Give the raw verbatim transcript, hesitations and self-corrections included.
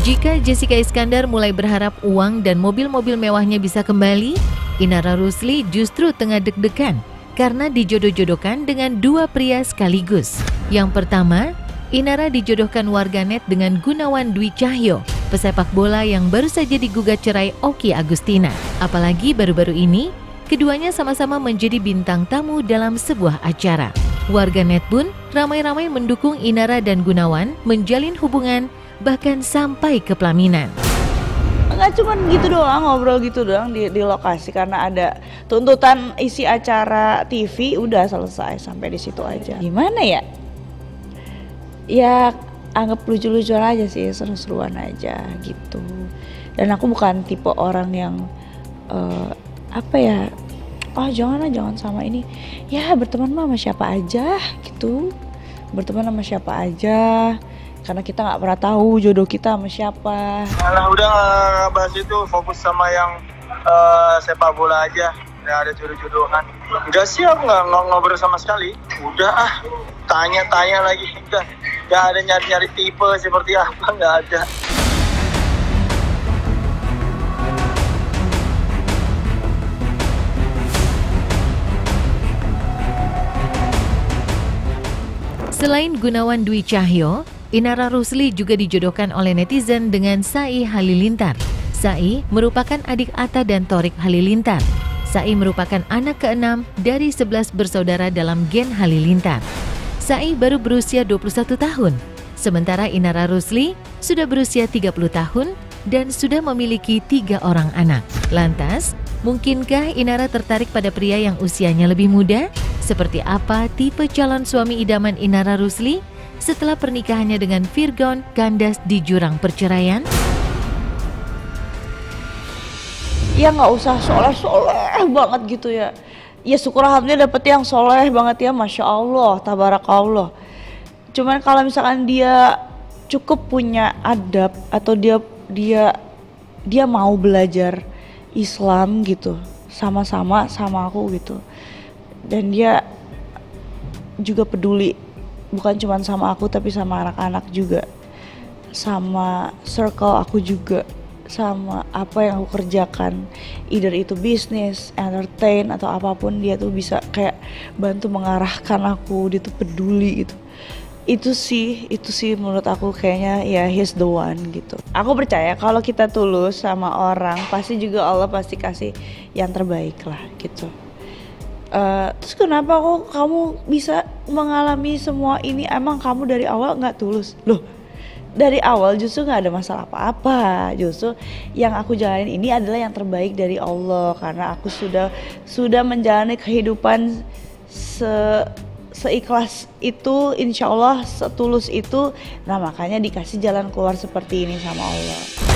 Jika Jessica Iskandar mulai berharap uang dan mobil-mobil mewahnya bisa kembali, Inara Rusli justru tengah deg-degan karena dijodoh-jodohkan dengan dua pria sekaligus. Yang pertama, Inara dijodohkan warganet dengan Gunawan Dwi Cahyo, pesepak bola yang baru saja digugat cerai Oki Agustina. Apalagi baru-baru ini, keduanya sama-sama menjadi bintang tamu dalam sebuah acara. Warganet pun ramai-ramai mendukung Inara dan Gunawan menjalin hubungan bahkan sampai ke pelaminan. Nggak cuma gitu doang, ngobrol gitu doang di, di lokasi karena ada tuntutan isi acara T V, udah selesai sampai di situ aja. Gimana ya? Ya anggap lucu-lucuan aja sih, seru-seruan aja gitu. Dan aku bukan tipe orang yang uh, apa ya, oh janganlah jangan sama ini. Ya berteman sama siapa aja gitu, berteman sama siapa aja. Karena kita nggak pernah tahu jodoh kita sama siapa. Alah udah nggak bahas itu, fokus sama yang uh, sepak bola aja. Nggak ada jodoh-jodohan. Enggak sih, aku nggak ngobrol sama sekali. Udah ah, tanya-tanya lagi. Udah, nggak ada nyari-nyari tipe seperti apa, nggak ada. Selain Gunawan Dwi Cahyo, Inara Rusli juga dijodohkan oleh netizen dengan Sai Halilintar. Sai merupakan adik Atta dan Thorik Halilintar. Sai merupakan anak keenam dari sebelas bersaudara dalam gen Halilintar. Sai baru berusia dua puluh satu tahun, sementara Inara Rusli sudah berusia tiga puluh tahun dan sudah memiliki tiga orang anak. Lantas, mungkinkah Inara tertarik pada pria yang usianya lebih muda? Seperti apa tipe calon suami idaman Inara Rusli setelah pernikahannya dengan Virgon kandas di jurang perceraian? Ya nggak usah soleh-soleh banget gitu ya. Ya syukur alhamdulillah dapet yang soleh banget ya, Masya Allah, tabarakallah. Cuman kalau misalkan dia cukup punya adab atau dia dia dia mau belajar Islam gitu, sama-sama sama aku gitu. Dan dia juga peduli, bukan cuma sama aku tapi sama anak-anak juga, sama circle aku juga, sama apa yang aku kerjakan, either itu bisnis, entertain atau apapun, dia tuh bisa kayak bantu mengarahkan aku, dia tuh peduli gitu. Itu sih, itu sih menurut aku kayaknya ya he's the one gitu. Aku percaya kalau kita tulus sama orang, pasti juga Allah pasti kasih yang terbaik lah gitu. Uh, terus kenapa kok kamu bisa mengalami semua ini? Emang kamu dari awal nggak tulus? Loh, dari awal justru nggak ada masalah apa-apa. Justru yang aku jalanin ini adalah yang terbaik dari Allah, karena aku sudah sudah menjalani kehidupan se seikhlas itu, insya Allah setulus itu. Nah makanya dikasih jalan keluar seperti ini sama Allah.